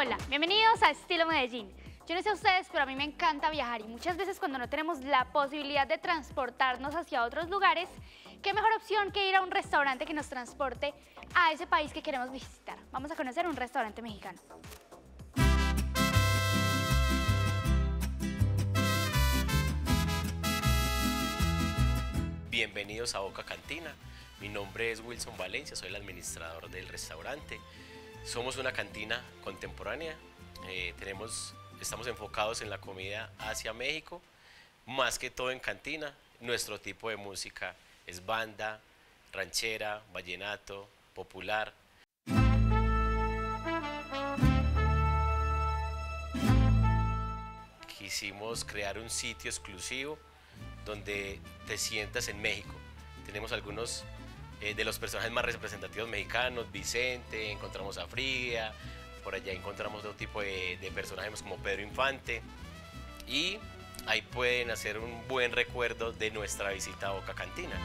Hola, bienvenidos a Estilo Medellín. Yo no sé ustedes, pero a mí me encanta viajar y muchas veces cuando no tenemos la posibilidad de transportarnos hacia otros lugares, qué mejor opción que ir a un restaurante que nos transporte a ese país que queremos visitar. Vamos a conocer un restaurante mexicano. Bienvenidos a Boca Cantina. Mi nombre es Wilson Valencia, soy el administrador del restaurante. Somos una cantina contemporánea. Estamos enfocados en la comida hacia México, más que todo en cantina. Nuestro tipo de música es banda, ranchera, vallenato, popular. Quisimos crear un sitio exclusivo donde te sientas en México. Tenemos algunos de los personajes más representativos mexicanos, Vicente, encontramos a Frida, por allá encontramos otro tipo de personajes como Pedro Infante, y ahí pueden hacer un buen recuerdo de nuestra visita a Boca Cantina.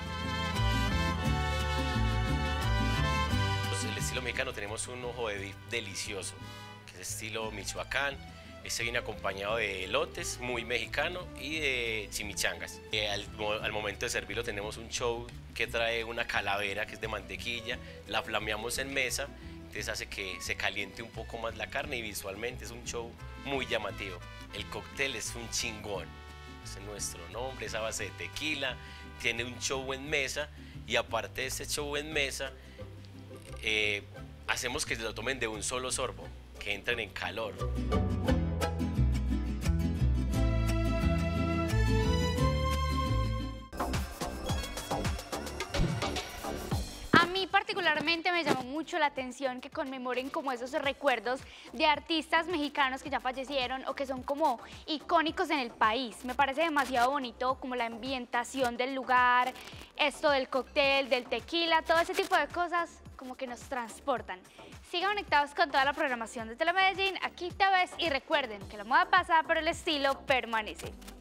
Pues el estilo mexicano tenemos un ojo de beef delicioso, que es estilo Michoacán. Este viene acompañado de elotes, muy mexicano, y de chimichangas. Al momento de servirlo tenemos un show que trae una calavera que es de mantequilla, la flameamos en mesa, entonces hace que se caliente un poco más la carne y visualmente es un show muy llamativo. El cóctel es un chingón, ese es nuestro nombre, es a base de tequila, tiene un show en mesa y aparte de este show en mesa, hacemos que se lo tomen de un solo sorbo, que entren en calor. Particularmente me llamó mucho la atención que conmemoren como esos recuerdos de artistas mexicanos que ya fallecieron o que son como icónicos en el país. Me parece demasiado bonito como la ambientación del lugar, esto del cóctel, del tequila, todo ese tipo de cosas como que nos transportan. Sigan conectados con toda la programación de Telemedellín, aquí te ves y recuerden que la moda pasa pero el estilo permanece.